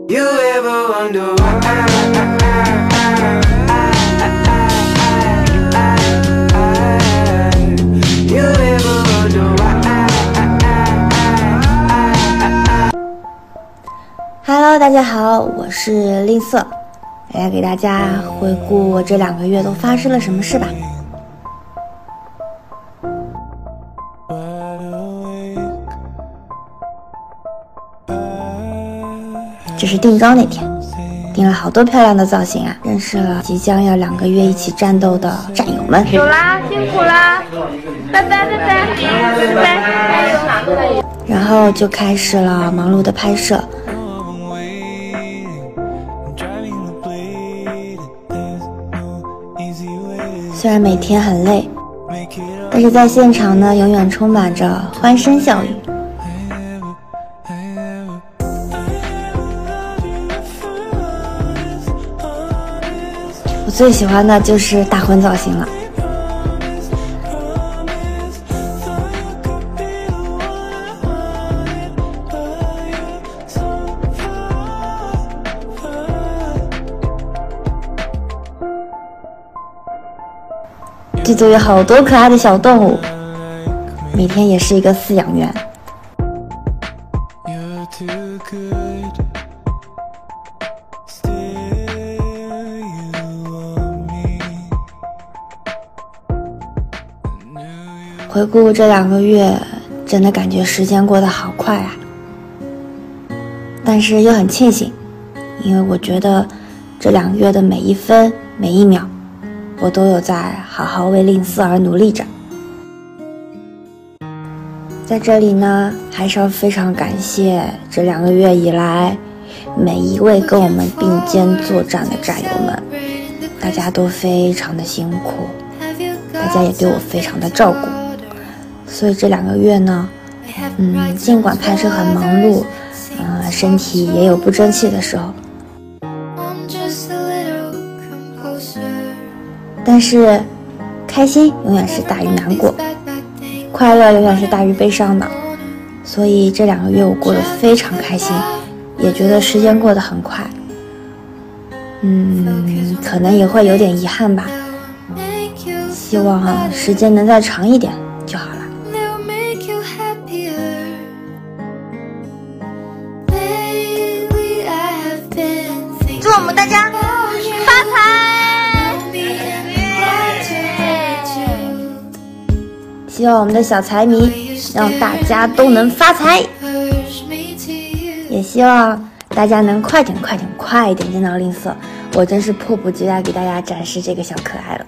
You ever wonder why? You ever wonder why? Hello， 大家好，我是吝啬，来给大家回顾我这2个月都发生了什么事吧。这是定妆那天，定了好多漂亮的造型啊，认识了即将要2个月一起战斗的战友们。 走啦，辛苦啦，拜拜拜拜拜拜。 然后就开始了忙碌的拍摄。虽然每天很累，但是在现场呢，永远充满着欢声笑语。我最喜欢的就是大婚造型了。剧组有好多可爱的小动物，每天也是一个饲养员。回顾这2个月，真的感觉时间过得好快啊！但是又很庆幸，因为我觉得这2个月的每一分每一秒，我都有在好好为吝啬而努力着。在这里呢，还是要非常感谢这2个月以来每一位跟我们并肩作战的战友们，大家都非常的辛苦，大家也对我非常的照顾。所以这2个月呢，尽管拍摄很忙碌，身体也有不争气的时候，但是开心永远是大于难过，快乐永远是大于悲伤的。所以这2个月我过得非常开心，也觉得时间过得很快。可能也会有点遗憾吧，希望时间能再长一点就好了。 祝我们大家发财！ 希望我们的小财迷让大家都能发财，也希望大家能快点见到吝啬，我真是迫不及待给大家展示这个小可爱了。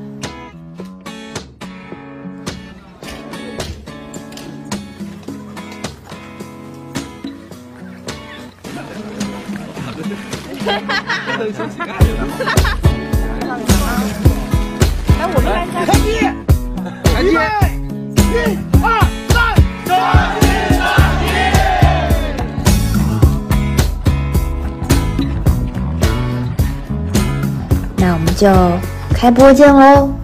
来，我们来看。 开机，1、2、3， 那我们就开播见喽。